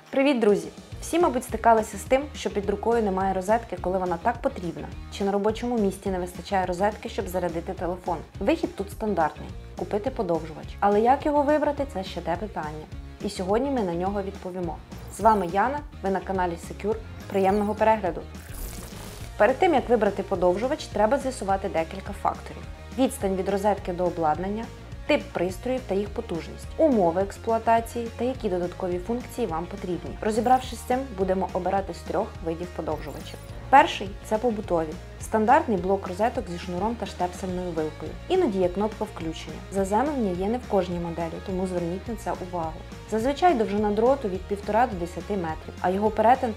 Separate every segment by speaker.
Speaker 1: Привіт, друзі! Всі, мабуть, стикалися з тим, що під рукою немає розетки, коли вона так потрібна, чи на робочому місці не вистачає розетки, щоб зарядити телефон. Вихід тут стандартний – купити подовжувач. Але як його вибрати – це ще те питання. І сьогодні ми на нього відповімо. З вами Яна, ви на каналі Secure. Приємного перегляду! Перед тим, як вибрати подовжувач, треба з'ясувати декілька факторів. Відстань від розетки до обладнання, тип пристроїв та їх потужність, умови експлуатації та які додаткові функції вам потрібні. Розібравшись з цим, будемо обирати з 3 видів подовжувачів. Перший – це побутові. Стандартний блок розеток зі шнуром та штепсельною вилкою. Іноді є кнопка включення. Заземлення є не в кожній моделі, тому зверніть на це увагу. Зазвичай довжина дроту від 1,5 до 10 метрів, а його перетин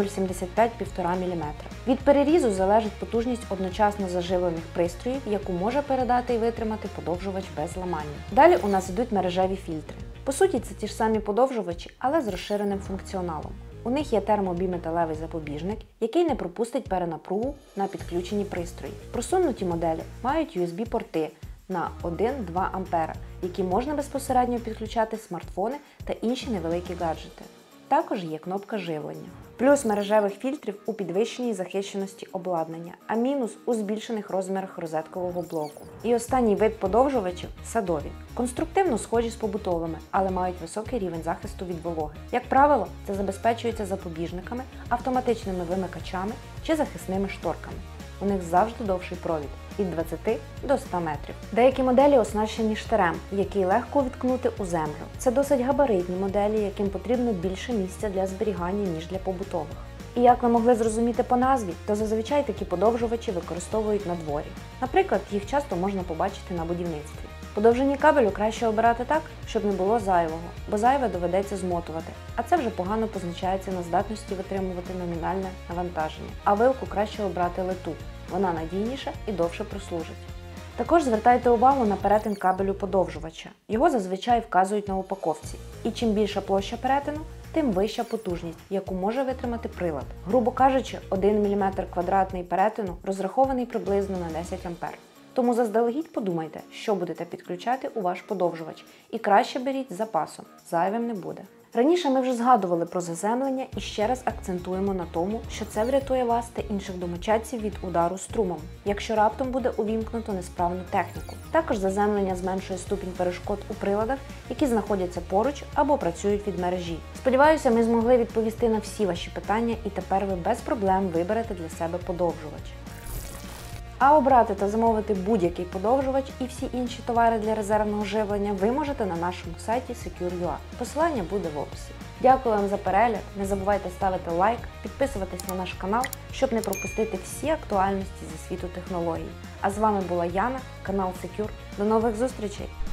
Speaker 1: 0,75–1,5 мм. Від перерізу залежить потужність одночасно заживлених пристроїв, яку може передати і витримати подовжувач без ламання. Далі у нас йдуть мережеві фільтри. По суті, це ті ж самі подовжувачі, але з розширеним функціоналом. У них є термобіметалевий запобіжник, який не пропустить перенапругу на підключені пристрої. Просунуті моделі мають USB-порти на 1-2 А, які можна безпосередньо підключати смартфони та інші невеликі гаджети. Також є кнопка живлення. Плюс мережевих фільтрів у підвищеній захищеності обладнання, а мінус у збільшених розмірах розеткового блоку. І останній вид подовжувачів – садові. Конструктивно схожі з побутовими, але мають високий рівень захисту від вологи. Як правило, це забезпечується запобіжниками, автоматичними вимикачами чи захисними шторками. У них завжди довший провід – від 20 до 100 метрів. Деякі моделі оснащені штирем, який легко увіткнути у землю. Це досить габаритні моделі, яким потрібно більше місця для зберігання, ніж для побутових. І як ви могли зрозуміти по назві, то зазвичай такі подовжувачі використовують на дворі. Наприклад, їх часто можна побачити на будівництві. По довжині кабелю краще обирати так, щоб не було зайвого, бо зайве доведеться змотувати, а це вже погано позначається на здатності витримувати номінальне навантаження. А вилку краще обрати литу, вона надійніша і довше прослужить. Також звертайте увагу на перетин кабелю подовжувача. Його зазвичай вказують на упаковці. І чим більша площа перетину, тим вища потужність, яку може витримати прилад. Грубо кажучи, 1 мм квадратний перетину розрахований приблизно на 10 А. Тому заздалегідь подумайте, що будете підключати у ваш подовжувач, і краще беріть з запасом, зайвим не буде. Раніше ми вже згадували про заземлення і ще раз акцентуємо на тому, що це врятує вас та інших домочадців від удару струмом, якщо раптом буде увімкнуто несправну техніку. Також заземлення зменшує ступінь перешкод у приладах, які знаходяться поруч або працюють від мережі. Сподіваюся, ми змогли відповісти на всі ваші питання і тепер ви без проблем виберете для себе подовжувач. А обрати та замовити будь-який подовжувач і всі інші товари для резервного живлення ви можете на нашому сайті Secure.ua. Посилання буде в описі. Дякую вам за перегляд, не забувайте ставити лайк, підписуватись на наш канал, щоб не пропустити всі актуальності зі світу технологій. А з вами була Яна, канал Secure. До нових зустрічей!